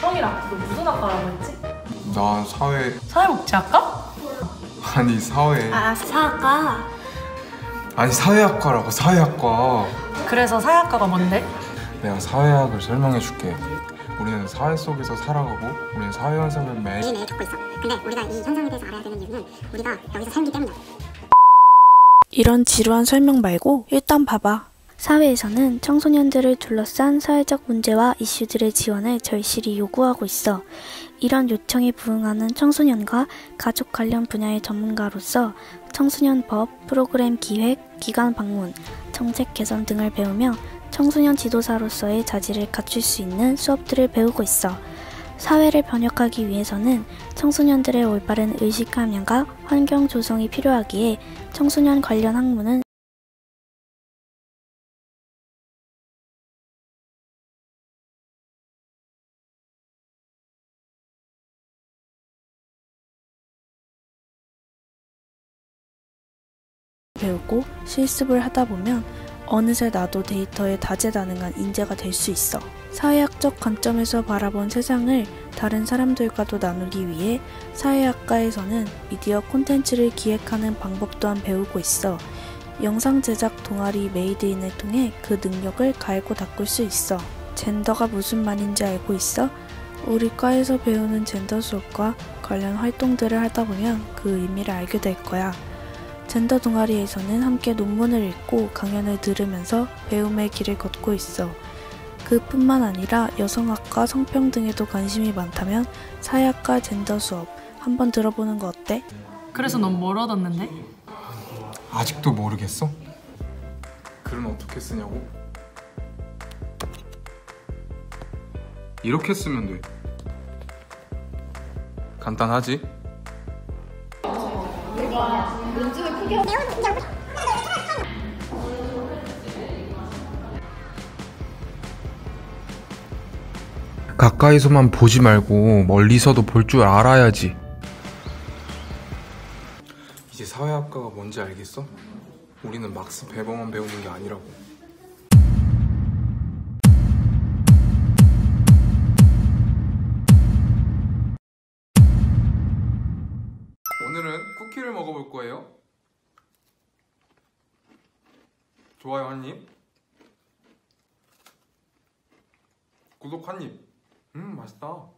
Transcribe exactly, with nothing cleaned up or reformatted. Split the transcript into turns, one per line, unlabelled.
형이랑 너 무슨 학과라고 했지?
나 사회.
사회복지학과?
아니 사회.
아 사학과.
아니 사회학과라고. 사회학과.
그래서 사회학과가 뭔데?
내가 사회학을 설명해 줄게. 우리는 사회 속에서 살아가고 우리는 사회 현상을 매일
매일매일 겪고 있어. 근데 우리가 이 현상에 대해서 알아야 되는 이유는 우리가 여기서 살기 때문이야.
이런 지루한 설명 말고 일단 봐봐. 사회에서는 청소년들을 둘러싼 사회적 문제와 이슈들의 지원을 절실히 요구하고 있어. 이런 요청에 부응하는 청소년과 가족 관련 분야의 전문가로서 청소년 법, 프로그램 기획, 기관 방문, 정책 개선 등을 배우며 청소년 지도사로서의 자질을 갖출 수 있는 수업들을 배우고 있어. 사회를 번역하기 위해서는 청소년들의 올바른 의식 함양과 환경 조성이 필요하기에 청소년 관련 학문은 배우고 실습을 하다 보면 어느새 나도 데이터에 다재다능한 인재가 될 수 있어. 사회학적 관점에서 바라본 세상을 다른 사람들과도 나누기 위해 사회학과에서는 미디어 콘텐츠를 기획하는 방법 또한 배우고 있어. 영상 제작 동아리 메이드인을 통해 그 능력을 갈고 닦을 수 있어. 젠더가 무슨 말인지 알고 있어? 우리 과에서 배우는 젠더 수업과 관련 활동들을 하다 보면 그 의미를 알게 될 거야. 젠더 동아리에서는 함께 논문을 읽고 강연을 들으면서 배움의 길을 걷고 있어. 그뿐만 아니라 여성학과 성평등에도 관심이 많다면 사회학과 젠더 수업 한번 들어보는 거 어때?
그래서 넌 뭘 얻었는데?
아직도 모르겠어? 글은 어떻게 쓰냐고? 이렇게 쓰면 돼. 간단하지? 가까이서만 보지 말고 멀리서도 볼 줄 알아야지. 이제 사회학과가 뭔지 알겠어? 우리는 막스 베버만 배우는 게 아니라고. 오늘은 쿠키를 먹어볼 거예요. 좋아요 한 입, 구독 한 입. 음 맛있다.